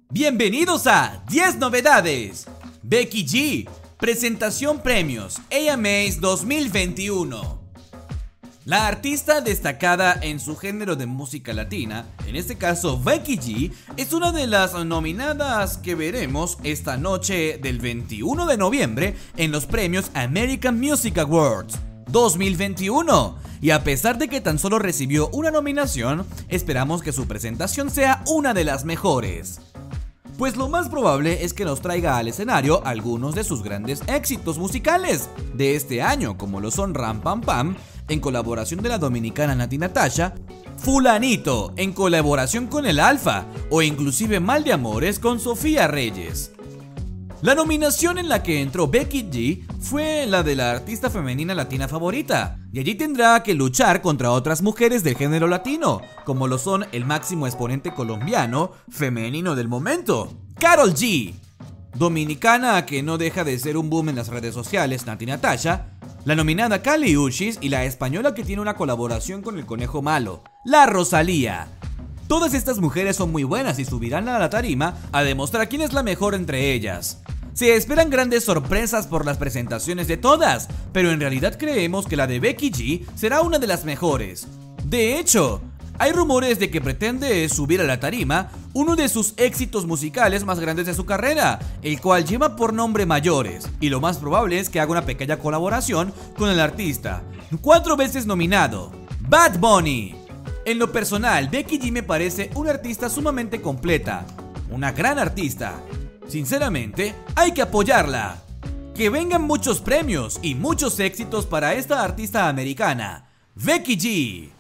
Bienvenidos a 10 novedades. Becky G, presentación premios AMAs 2021. La artista destacada en su género de música latina, en este caso Becky G, es una de las nominadas que veremos esta noche del 21 de noviembre en los premios American Music Awards 2021. Y a pesar de que tan solo recibió una nominación, esperamos que su presentación sea una de las mejores. Pues lo más probable es que nos traiga al escenario algunos de sus grandes éxitos musicales de este año, como lo son Ram Pam Pam, en colaboración de la dominicana Nati Natasha, Fulanito, en colaboración con el Alfa, o inclusive Mal de Amores con Sofía Reyes. La nominación en la que entró Becky G fue la de la artista femenina latina favorita, y allí tendrá que luchar contra otras mujeres del género latino, como lo son el máximo exponente colombiano femenino del momento, Karol G, dominicana que no deja de ser un boom en las redes sociales, Nati Natasha, la nominada Kali Uchis y la española que tiene una colaboración con el Conejo Malo, la Rosalía. Todas estas mujeres son muy buenas y subirán a la tarima a demostrar quién es la mejor entre ellas. Se esperan grandes sorpresas por las presentaciones de todas, pero en realidad creemos que la de Becky G será una de las mejores. De hecho, hay rumores de que pretende subir a la tarima uno de sus éxitos musicales más grandes de su carrera, el cual lleva por nombre Mayores, y lo más probable es que haga una pequeña colaboración con el artista 4 veces nominado, Bad Bunny. En lo personal, Becky G me parece una artista sumamente completa, una gran artista. Sinceramente, hay que apoyarla. Que vengan muchos premios y muchos éxitos para esta artista americana, Becky G.